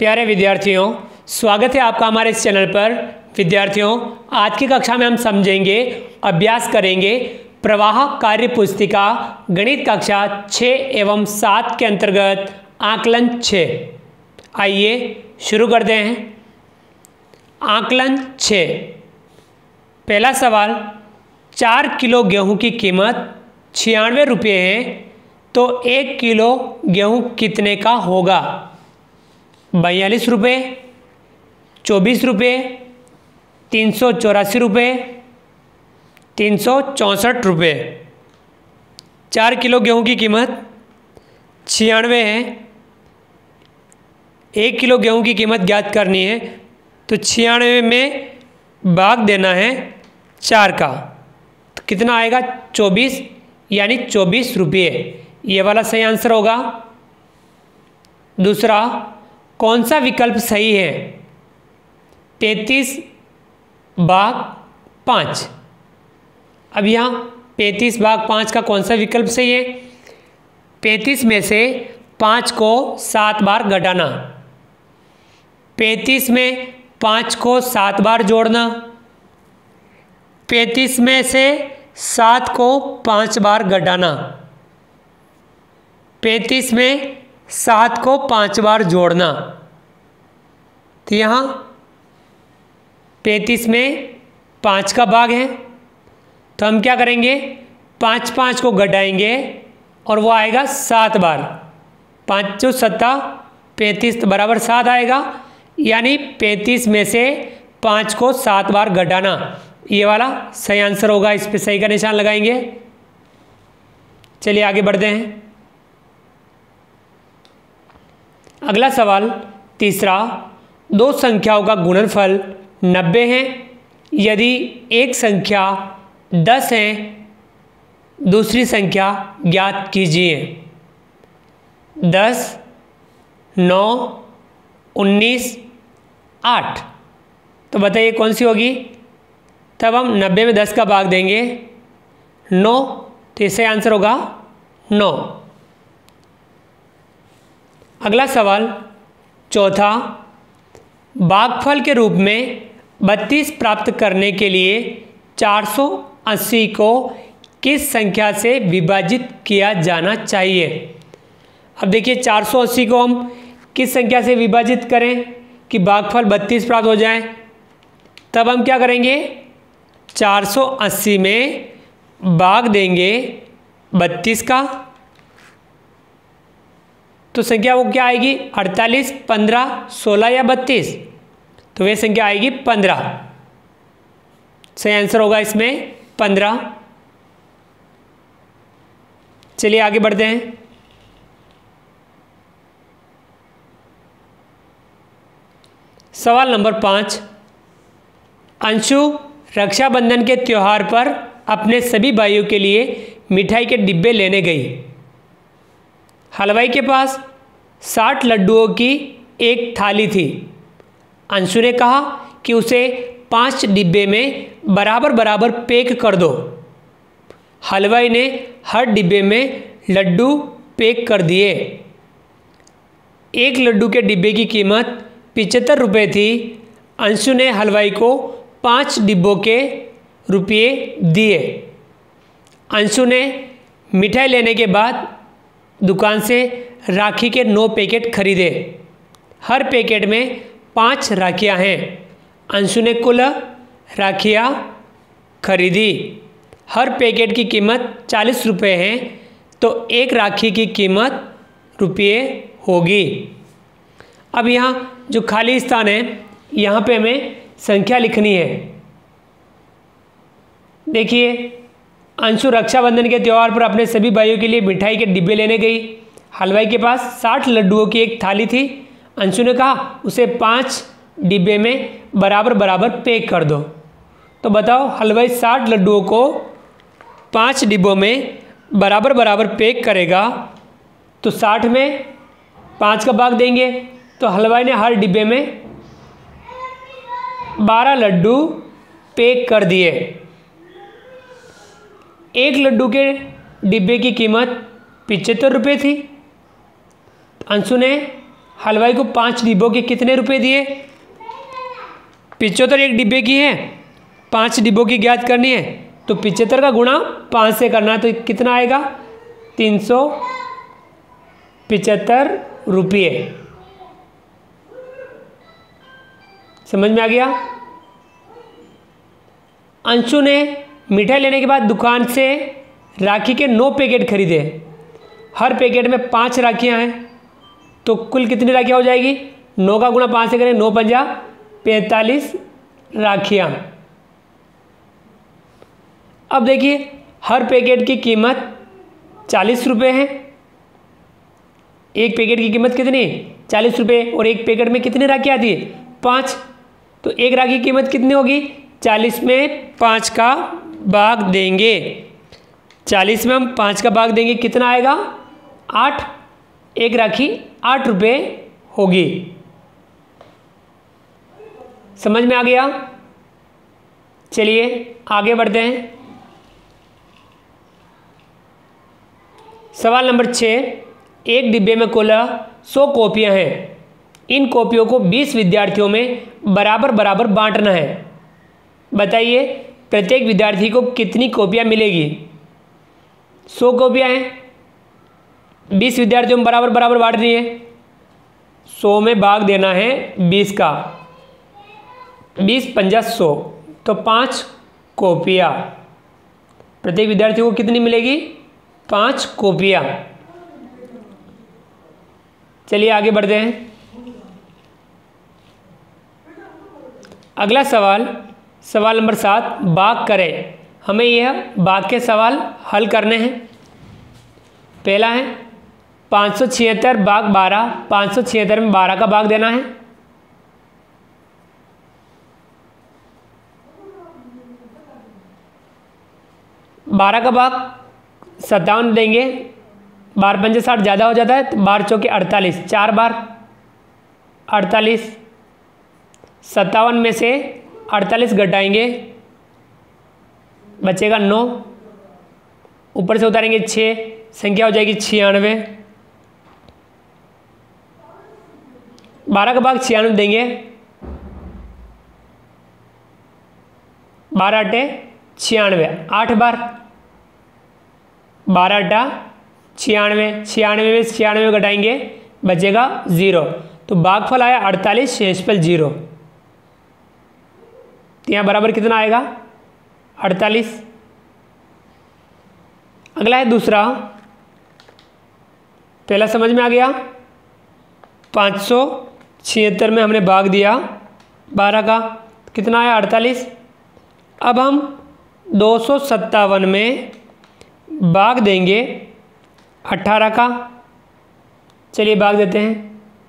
प्यारे विद्यार्थियों, स्वागत है आपका हमारे इस चैनल पर। विद्यार्थियों, आज की कक्षा में हम समझेंगे, अभ्यास करेंगे प्रवाह कार्य पुस्तिका गणित कक्षा 6 एवं 7 के अंतर्गत आकलन 6। आइए शुरू करते हैं। आकलन 6, पहला सवाल, 4 किलो गेहूं की कीमत 96 रुपये है, तो 1 किलो गेहूं कितने का होगा? 42 रुपये, 24 रुपये, 384 रुपये, 364 रुपये। 4 किलो गेहूं की कीमत 96 है, 1 किलो गेहूं की कीमत ज्ञात करनी है, तो 96 में भाग देना है 4 का, तो कितना आएगा? 24, यानी 24 रुपये। ये वाला सही आंसर होगा। दूसरा, कौन सा विकल्प सही है? 33/5। अब यहाँ 35/5 का कौन सा विकल्प सही है? 35 में से 5 को 7 बार घटाना, 35 में 5 को 7 बार जोड़ना, 35 में से 7 को 5 बार घटाना, 35 में 7 को 5 बार जोड़ना। तो यहाँ 35 में 5 का भाग है, तो हम क्या करेंगे? 5 को घटाएंगे और वो आएगा 7 बार। 5 × 7 35 बराबर 7 आएगा, यानी 35 में से 5 को 7 बार घटाना। ये वाला सही आंसर होगा। इस पे सही का निशान लगाएंगे। चलिए आगे बढ़ते हैं। अगला सवाल, तीसरा, 2 संख्याओं का गुणनफल 90 है। यदि एक संख्या 10 है, दूसरी संख्या ज्ञात कीजिए। 10, 9, 19, 8। तो बताइए कौन सी होगी? तब हम 90 में 10 का भाग देंगे 9, तो इससे आंसर होगा 9। अगला सवाल, चौथा, भागफल के रूप में 32 प्राप्त करने के लिए 480 को किस संख्या से विभाजित किया जाना चाहिए? अब देखिए, 480 को हम किस संख्या से विभाजित करें कि भागफल 32 प्राप्त हो जाए? तब हम क्या करेंगे? 480 में भाग देंगे 32 का, तो संख्या वो क्या आएगी? 48, 15, 16 या 32? तो वे संख्या आएगी 15। सही आंसर होगा इसमें 15। चलिए आगे बढ़ते हैं। सवाल नंबर 5, अंशु रक्षाबंधन के त्योहार पर अपने सभी भाइयों के लिए मिठाई के डिब्बे लेने गई। हलवाई के पास 60 लड्डुओं की एक थाली थी। अंशु ने कहा कि उसे 5 डिब्बे में बराबर बराबर पैक कर दो। हलवाई ने हर डिब्बे में लड्डू पैक कर दिए। एक लड्डू के डिब्बे की कीमत 75 रुपये थी। अंशु ने हलवाई को 5 डिब्बों के रुपये दिए। अंशु ने मिठाई लेने के बाद दुकान से राखी के 9 पैकेट खरीदे। हर पैकेट में 5 राखियाँ हैं। अंशु ने कुल राखियाँ खरीदी। हर पैकेट की कीमत 40 रुपये है, तो एक राखी की कीमत रुपये होगी। अब यहाँ जो खाली स्थान है, यहाँ पे हमें संख्या लिखनी है। देखिए, अंशु रक्षाबंधन के त्यौहार पर अपने सभी भाइयों के लिए मिठाई के डिब्बे लेने गई। हलवाई के पास 60 लड्डुओं की एक थाली थी। अंशु ने कहा उसे 5 डिब्बे में बराबर बराबर पैक कर दो। तो बताओ, हलवाई 60 लड्डुओं को 5 डिब्बों में बराबर बराबर पैक करेगा, तो 60 में 5 का भाग देंगे, तो हलवाई ने हर डिब्बे में 12 लड्डू पैक कर दिए। एक लड्डू के डिब्बे की कीमत 75 रुपये थी। अंशु ने हलवाई को 5 डिब्बों के कितने रुपए दिए? 75 एक डिब्बे की है, 5 डिब्बों की ज्ञात करनी है, तो 75 का गुणा 5 से करना है, तो कितना आएगा? 375 रुपये। समझ में आ गया? अंशु ने मिठाई लेने के बाद दुकान से राखी के 9 पैकेट खरीदे। हर पैकेट में 5 राखियाँ हैं, तो कुल कितनी राखियाँ हो जाएगी? 9 का गुणा 5 से करें, 9 पंजा 45 राखियाँ। अब देखिए हर पैकेट की कीमत 40 रुपये है। एक पैकेट की कीमत कितनी? 40 रुपये। और एक पैकेट में कितनी राखी आती है? 5। तो एक राखी की कीमत कितनी होगी? 40 में 5 का भाग देंगे। 40 में हम 5 का भाग देंगे, कितना आएगा? 8। एक राखी 8 रुपये होगी। समझ में आ गया? चलिए आगे बढ़ते हैं। सवाल नंबर 6। एक डिब्बे में कुल 100 कॉपियाँ हैं। इन कॉपियों को 20 विद्यार्थियों में बराबर बराबर बांटना है। बताइए प्रत्येक विद्यार्थी को कितनी कॉपियाँ मिलेगी? 100 कॉपियाँ हैं, 20 विद्यार्थियों में बराबर बराबर बांटनी है। 100 में भाग देना है 20 का, 20 पंजा 100, तो 5 कॉपियाँ। प्रत्येक विद्यार्थी को कितनी मिलेगी? 5 कॉपियाँ। चलिए आगे बढ़ते हैं। अगला सवाल, सवाल नंबर 7, भाग करें। हमें यह भाग के सवाल हल करने हैं। पहला है 576 भाग 12। 576 में 12 का भाग देना है। बारह का भाग 57 देंगे। 12 पंजे 60 ज़्यादा हो जाता है, तो 12 चौके 48, 4 बार 48। 57 में से 48 घटाएंगे, बचेगा 9। ऊपर से उतारेंगे 6, संख्या हो जाएगी 96। 12 का भाग 96 देंगे। 12 अट्टे 96, 8 बार 12 अट्टा 96। 96 में 96 घटाएंगे, बचेगा 0। तो भागफल आया 48, शेषफल 0। यहाँ बराबर कितना आएगा? 48। अगला है दूसरा। पहला समझ में आ गया। 576 में हमने भाग दिया 12 का, कितना आया? 48। अब हम 257 में भाग देंगे 18 का। चलिए भाग देते हैं।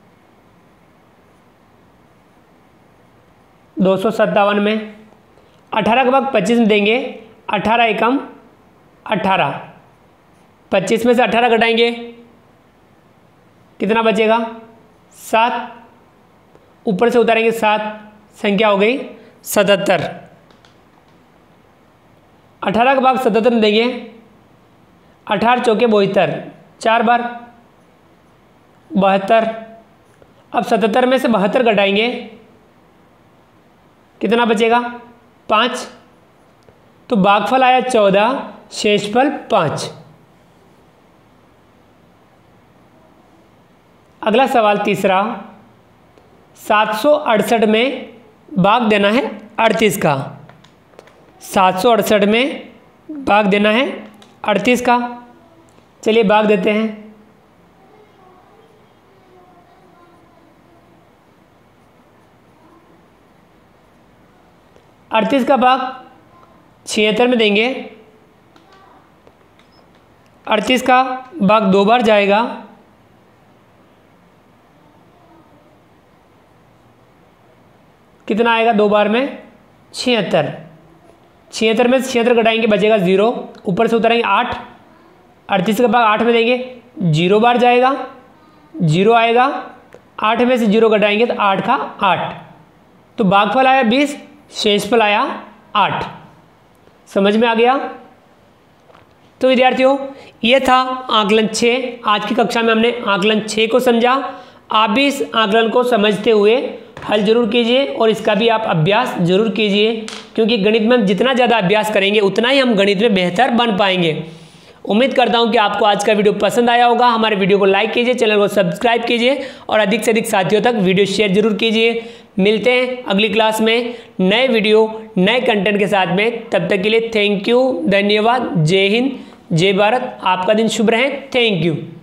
257 में 18 का भाग 25 में देंगे। 18 एकम 18, 25 में से 18 घटाएंगे, कितना बचेगा? 7। ऊपर से उतारेंगे 7, संख्या हो गई 77। 18 का भाग 77 में देंगे। 18 चौके 72, 4 बार 72। अब 77 में से 72 घटाएंगे, कितना बचेगा? 5। तो भागफल आया 14, शेषफल 5। अगला सवाल तीसरा। 768 में भाग देना है 38 का। 768 में भाग देना है 38 का। चलिए भाग देते हैं। 38 का भाग 76 में देंगे। 38 का भाग 2 बार जाएगा। कितना आएगा 2 बार में? 76। 76 में 76 घटाएंगे, बचेगा 0। ऊपर से उतारेंगे 8। 38 का भाग 8 में देंगे, 0 बार जाएगा, 0 आएगा। 8 में से 0 घटाएंगे तो 8 का 8। तो भागफल आया 20, शेषफल आया 8। समझ में आ गया? तो विद्यार्थियों ये था आकलन 6। आज की कक्षा में हमने आकलन 6 को समझा। आप भी इस आकलन को समझते हुए हल जरूर कीजिए और इसका भी आप अभ्यास जरूर कीजिए, क्योंकि गणित में हम जितना ज़्यादा अभ्यास करेंगे उतना ही हम गणित में बेहतर बन पाएंगे। उम्मीद करता हूं कि आपको आज का वीडियो पसंद आया होगा। हमारे वीडियो को लाइक कीजिए, चैनल को सब्सक्राइब कीजिए और अधिक से अधिक साथियों तक वीडियो शेयर जरूर कीजिए। मिलते हैं अगली क्लास में नए वीडियो नए कंटेंट के साथ में। तब तक के लिए थैंक यू, धन्यवाद, जय हिंद, जय भारत। आपका दिन शुभ रहे। Thank you.